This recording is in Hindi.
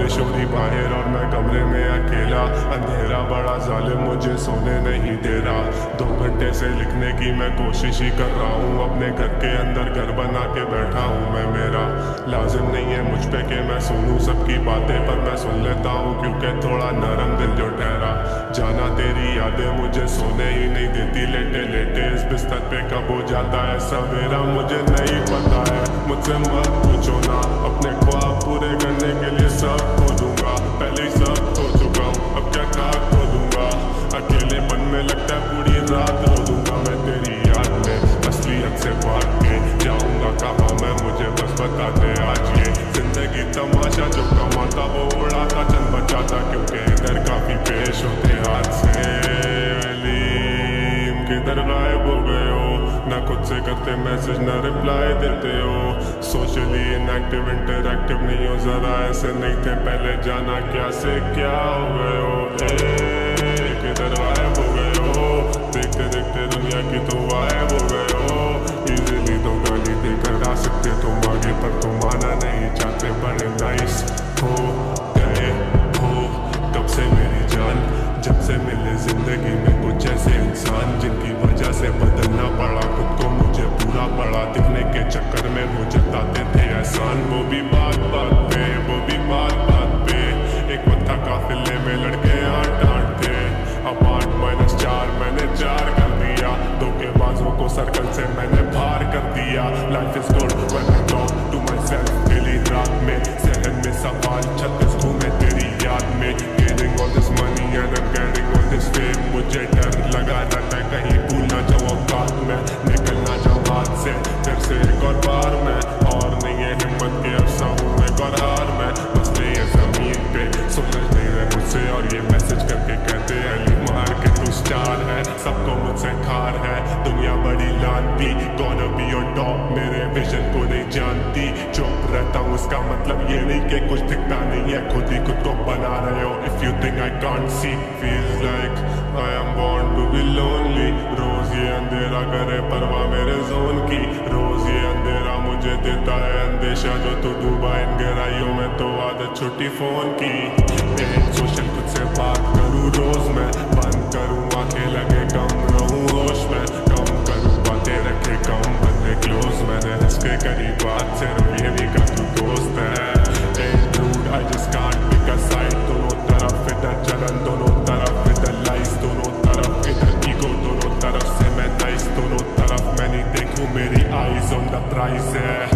शोरी बाहर और मैं कमरे में अकेला। अंधेरा बड़ा जालिम मुझे सोने नहीं दे रहा। 2 घंटे से लिखने की मैं कोशिश ही कर रहा हूँ। अपने घर के अंदर घर बना के बैठा हूँ मैं। मेरा लाजिम नहीं है मुझ पे कि मैं सुनूं सबकी बातें, पर मैं सुन लेता हूँ क्योंकि थोड़ा नरम दिल जो ठहरा। जाना तेरी यादें मुझे सोने ही नहीं देती। लेटे लेटे इस बिस्तर पे कब हो जाता है सवेरा मुझे नहीं पता है। मुझसे मत पूछो ना, अपने ख्वाब पूरे करने के लिए सब खो दूंगा। पहले ही सब खो चुका हूँ, अब क्या खाक खो दूंगा। अकेलेपन में लगता है पूरी रात रो दूंगा मैं तेरी याद में। असलियत से भाग के जाऊंगा कहाँ मैं, मुझे बस बता दे आज। ये जिंदगी तमाशा, जो कमाता वो उड़ाता, चंद बचाता क्योंकि इधर काफी पेश होते हाथ से। अलीम किधर गायब हो गए हो, ना खुद से करते मैसेज ना रिप्लाई देते हो। सोशली इनएक्टिव इंटरएक्टिव नहीं हो, जरा ऐसे नहीं थे पहले, जाना क्या से क्या हो गए हो। किधर गायब हो गए हो, देखते देखते दुनिया की तो गायब हो गए हो। इजीली तो गाली देकर आ सकते तुम आगे, पर तुम आना नहीं चाहते। बड़े नाइस हो गए हो तब से मेरी जान, जब से मिले जिंदगी में कुछ ऐसे इंसान जिनकी वजह से बदलना पड़ा खुद को। मुझे बुरा पड़ा दिखने के चक्कर में वो जताते थे एहसान। वो भी बात बात पे, वो भी बात बात पे। एक वक्त था काफिले में लड़के 8-8 थे, अब 8-4 मैंने 4 कर दिया। धोखेबाजों को सर्कल से मैंने बाहर कर दिया। Life is good when I talk to myself daily. रात में सहन में सवाल 36 घूमे तेरी याद में। Gaining all this money and I am getting all this fame. मुझे डर लगा रहता है कहीं भूल ना जाऊं औकात में, निकल ना जाऊं हाथ से फिर से एक और बार मैं। और नहीं है हिम्मत के अफसा हूँ एक और हार मैं। मसले ये जमीन पे समझ नहीं रहे मुझसे, और ये मैसेज करके कहते अली मार के तू स्टार है। सबको मुझसे खार है दुनिया बड़ी लानती, gonna be on top मेरे विजन को नहीं जानती। चुप रहता हूँ इसका मतलब ये नहीं कि कुछ दिखता नहीं है, खुद ही खुद को बना रहे हो। If you think I can't see, feels like I am born to be lonely। रोज ये अंधेरा करे परवाह मेरे जोन की, रोज ये अंधेरा मुझे देता है अंदेशा। जो तू डूबा इन गहराइयों में तो आदत छुट्टी फोन की। सोशल खुद से बात करूँ रोज मैं, बंद करूँ आंखें लगे कम रहूँ होश में। कम करूँ बातें रखे कम बंदे क्लोज, मैंने हंस के करी बात सिर्फ ये नहीं का तू दोस्त है। Rude, I just can't pick a side। दोनों तरफ इधर जलन, दोनों तरफ इधर लाइस, दोनों तरफ इधर ईगो, दोनों तरफ से मैं नाइस। दोनों तरफ मैं नहीं देखूं मेरी आईज ऑन द प्राइस है।